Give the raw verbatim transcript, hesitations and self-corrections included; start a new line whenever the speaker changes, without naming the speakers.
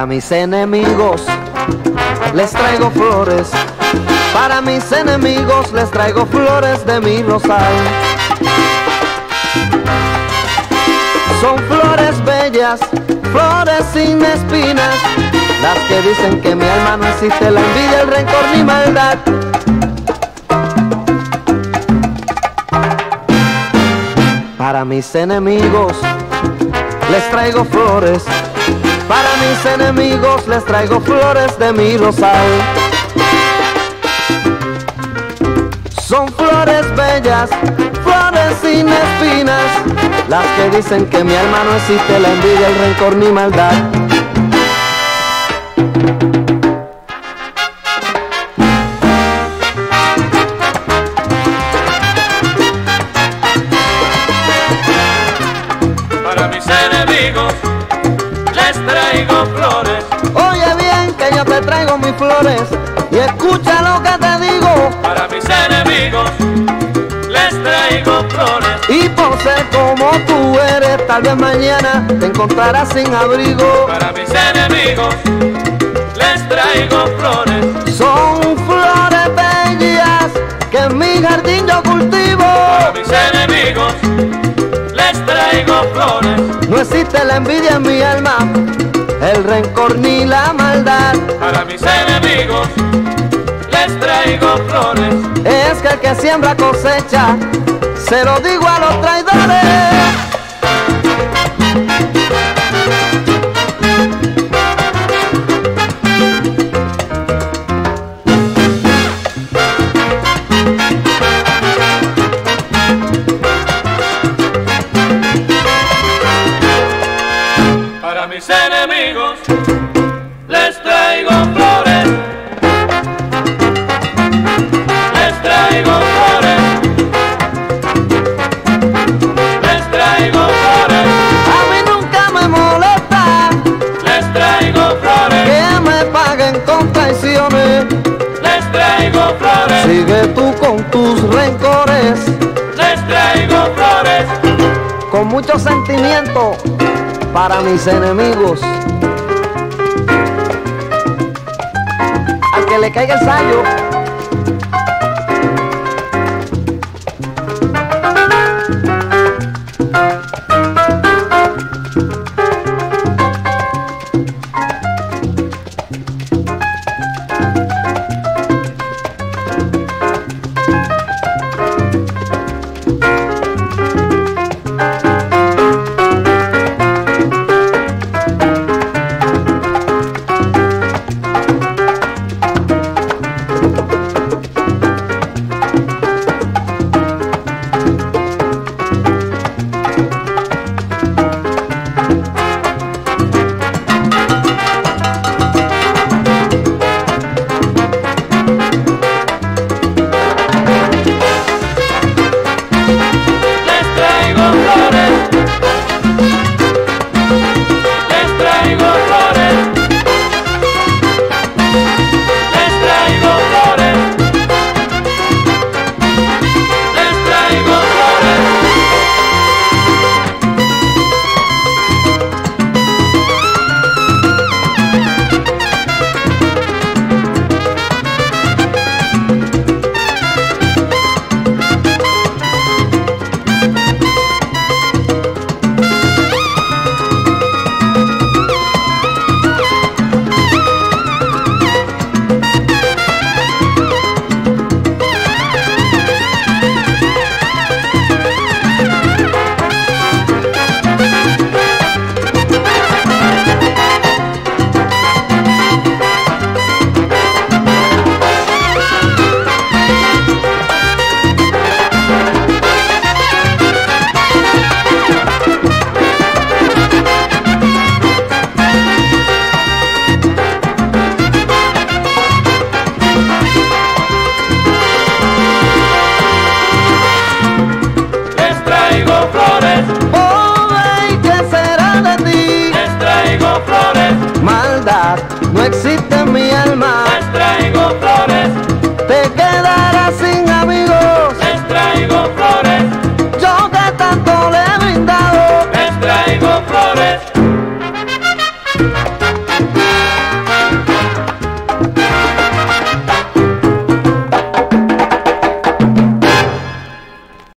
mis enemigos les traigo flores, para mis enemigos les traigo flores de mi rosal. Son flores bellas, flores sin espinas, las que dicen que mi alma no existe la envidia, el rencor ni maldad. Para mis enemigos les traigo flores, para mis enemigos les traigo flores de mi rosal. Son flores bellas, flores sin espinas, las que dicen que mi alma no existe la envidia, el rencor ni maldad.
Para mis enemigos les traigo flores.
Oye bien que yo te traigo mis flores y escucha lo que te digo.
Para mis enemigos les traigo flores.
Y por ser como tú eres, tal vez mañana te encontrarás sin abrigo.
Para mis enemigos les traigo flores.
Son flores bellas que en mi jardín yo cultivo.
Para mis enemigos les traigo flores.
No existe la envidia en mi alma, el rencor ni la maldad.
Para mis enemigos les traigo flores.
Es que el que siembra cosecha, se lo digo a los traidores.
Para mis enemigos les traigo flores. Les traigo flores. Les traigo flores.
A mí nunca me molesta
Les traigo flores.
que me paguen con traiciones.
Les traigo flores.
Sigue tú con tus rencores,
Les traigo flores.
con mucho sentimiento para mis enemigos. Al que le caiga el sayo. No existe